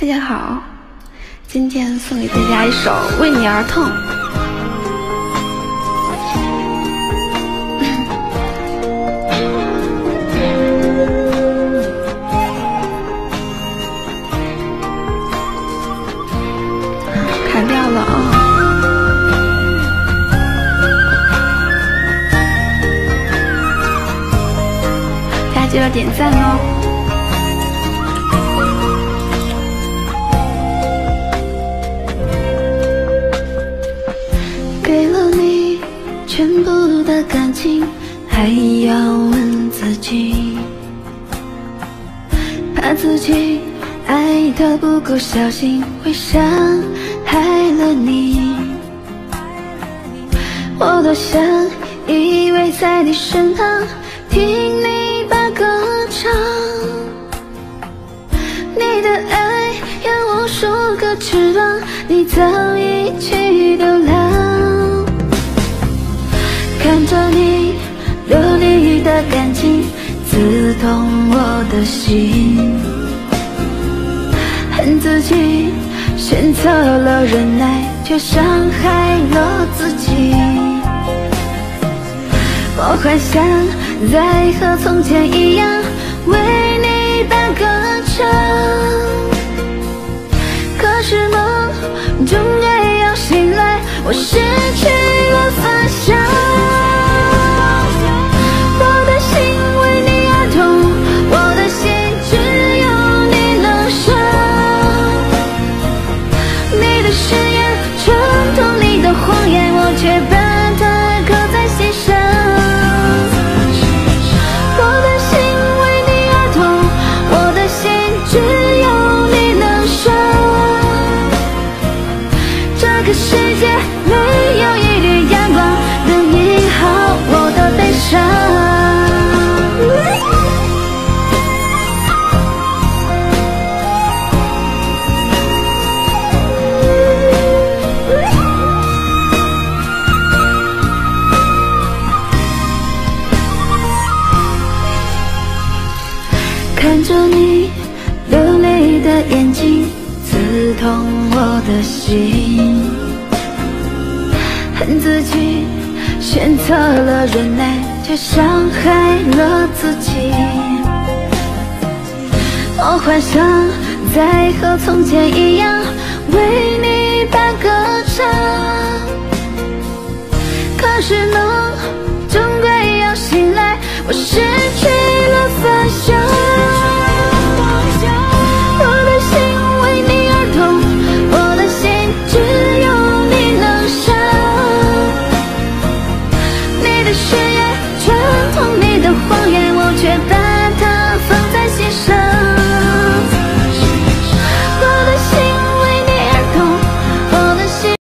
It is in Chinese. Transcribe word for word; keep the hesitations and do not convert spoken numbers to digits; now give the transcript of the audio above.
大家好，今天送给大家一首《为你而痛》。砍掉了啊！大家记得点赞哦。 给了你全部的感情，还要问自己，怕自己爱得不够小心，会伤害了你。我多想依偎在你身旁，听你把歌唱。你的爱有无数个翅膀，你早已去流浪。 看着你流离的感情，刺痛我的心，恨自己选择了忍耐，却伤害了自己。我幻想再和从前一样，为你把歌唱，可是梦终归要醒来，我失去了方向。 谎言，我却把它刻在心上。我的心为你而痛，我的心只有你能伤。这个世界没有一缕阳光能医好我的悲伤。 看着你流泪的眼睛，刺痛我的心，恨自己选择了忍耐，却伤害了自己。我幻想再和从前一样，为你把歌唱，可是梦终归要醒来，我失去了方向。